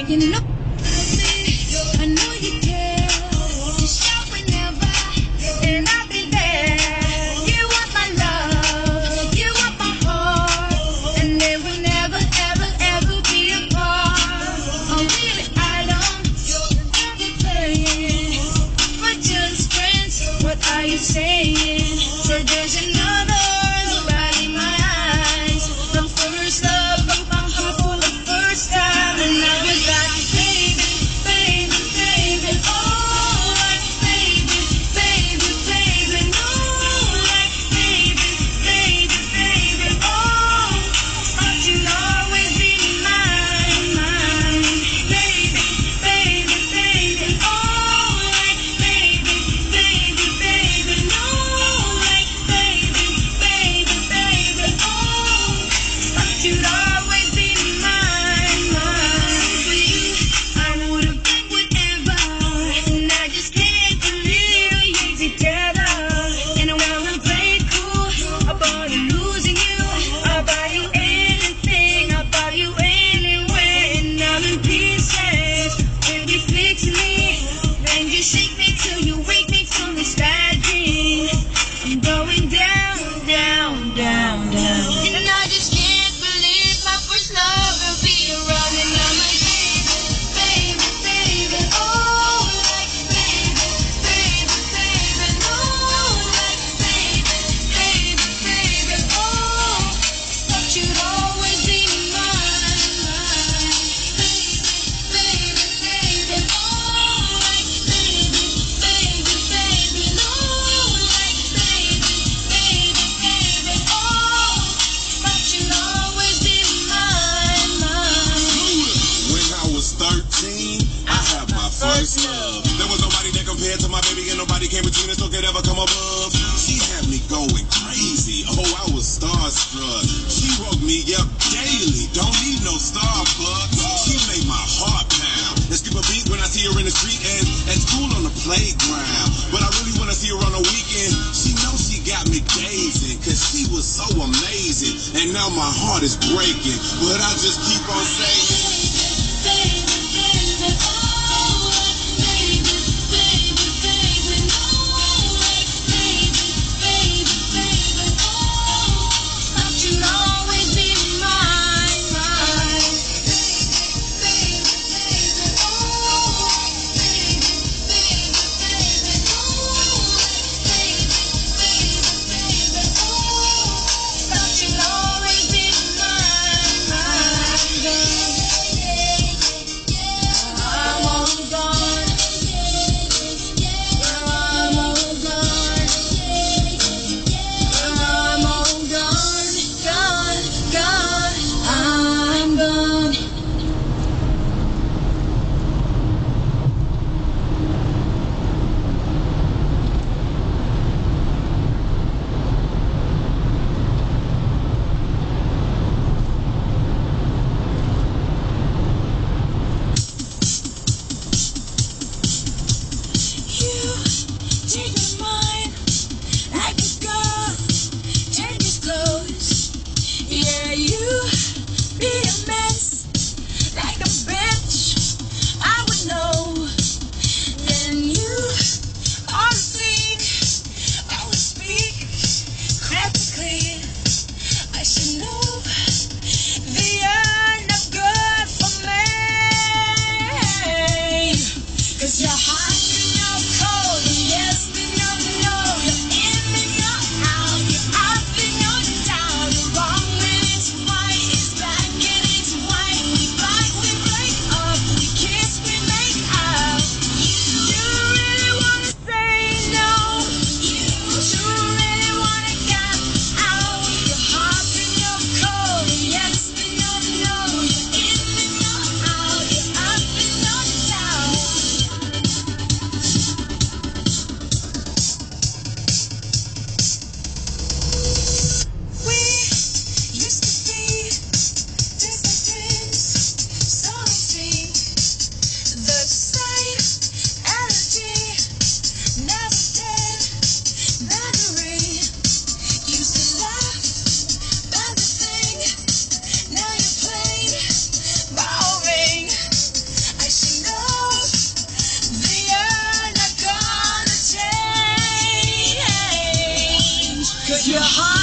You know I know you care. You shout whenever, and I'll be there. You want my love, you want my heart, and there will never, ever, ever be a part. Oh, really, I don't ever playing, but just friends. What are you saying? So there's another light in my eyes. The first love broke my heart for the first time, and I was like, baby, baby, baby, oh, like baby, baby, baby, no, like baby, baby, baby, oh, thought you'd always be mine, mine, baby, baby, baby, oh, like baby, baby, baby, no, like baby, baby, baby, oh, thought you'd always be mine, mine. For you, I would've been whatever, and I just can't believe we're together. And I wanna play it cool, about losing you. I'll buy you anything, I'll buy you anywhere, and I'm in pieces. When you fix me, then you shake me till you wake me from this bad dream. I'm going down, down, down, down, and I just can't believe my first love will be around, and I'm like, baby, baby, baby, oh, like baby, baby, baby, no, like baby, baby, baby, oh, thought you'd always be mine, mine, baby, baby, oh, like baby, baby, baby, no, like baby, baby, baby, oh, thought you'd always be mine, mine. When I was 13, I had my first love. There was nobody that compared to my baby, and nobody came between us, no could ever come above. She had me going crazy. Oh, I was starstruck. She woke me up daily. Don't need no Starbucks. She made my heart pound and skip a beat when I see her in the street and at school on the playground. But I really want to see her on the weekend. She knows she got me gazing, cause she was so amazing. And now my heart is breaking, but I just keep on saying, Baby, baby, oh, like baby, baby, baby, no, like baby, baby, baby, oh, thought you'd always be mine, mine. Baby, baby, oh, like baby, baby, baby, no, like baby, baby, baby, oh, thought you'd always be mine, mine. You're hot.